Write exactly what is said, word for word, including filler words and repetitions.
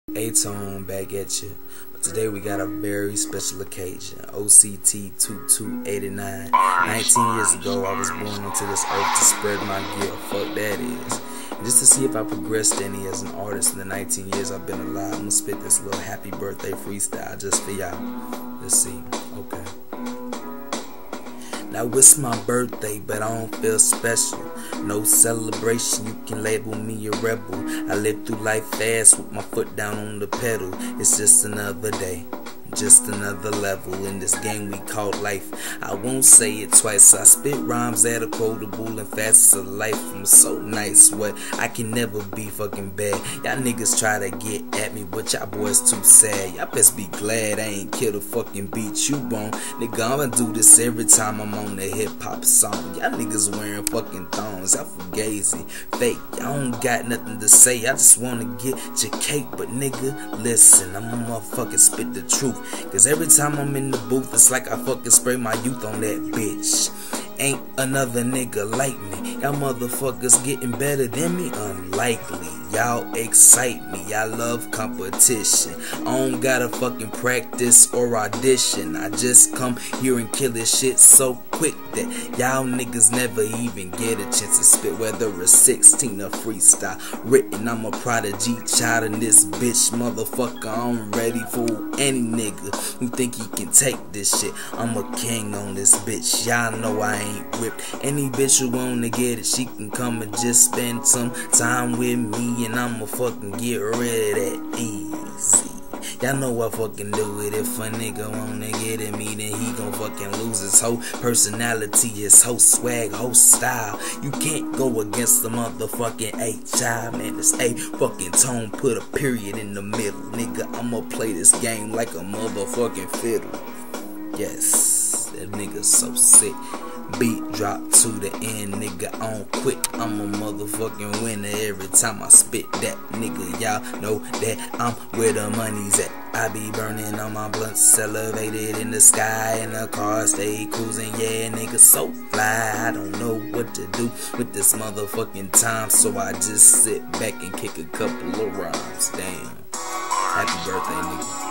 A-Tone back at you. But today we got a very special occasion. O C T twenty-two eighty-nine. nineteen years ago I was born into this earth to spread my gift. Fuck that is. And just to see if I progressed any as an artist in the nineteen years I've been alive, I'm gonna spit this little happy birthday freestyle just for y'all. Let's see. Okay. Now it's my birthday, but I don't feel special. No celebration, you can label me a rebel. I live through life fast with my foot down on the pedal. It's just another day, just another level in this game we call life. I won't say it twice, I spit rhymes that are quotable and fast as a life. I'm so nice, what? I can never be fucking bad. Y'all niggas try to get at me, but y'all boys too sad. Y'all best be glad I ain't kill the fucking beat you on. Nigga, I'ma do this every time I'm on a hip-hop song. Y'all niggas wearing fucking thongs, y'all fugazi, fake. Y'all don't got nothing to say, I just wanna get your cake. But nigga, listen, I'ma motherfucking spit the truth. Cause every time I'm in the booth, it's like I fucking spray my youth on that bitch. Ain't another nigga like me. Y'all motherfuckers getting better than me? Unlikely. Y'all excite me. Y'all love competition. I don't gotta fucking practice or audition. I just come here and kill this shit so quick that y'all niggas never even get a chance to spit. Whether it's sixteen or freestyle written, I'm a prodigy child in this bitch. Motherfucker, I'm ready for any nigga who think he can take this shit. I'm a king on this bitch. Y'all know I ain't ripped. Any bitch who wanna get it, she can come and just spend some time with me, and I'ma fucking get rid of that easy. Y'all know I fucking do it. If a nigga wanna get at me, then he gon' fucking lose his whole personality, his whole swag, whole style. You can't go against the motherfucking H I, man. It's A fucking tone, put a period in the middle. Nigga, I'ma play this game like a motherfucking fiddle. Yes, that nigga's so sick. Beat drop to the end, nigga, on quick. I'm a motherfucking winner every time I spit that, nigga. Y'all know that I'm where the money's at. I be burning on my blunts, elevated in the sky, and the car stay cruising. Yeah, nigga, so fly. I don't know what to do with this motherfucking time, so I just sit back and kick a couple of rhymes. Damn. Happy birthday, nigga.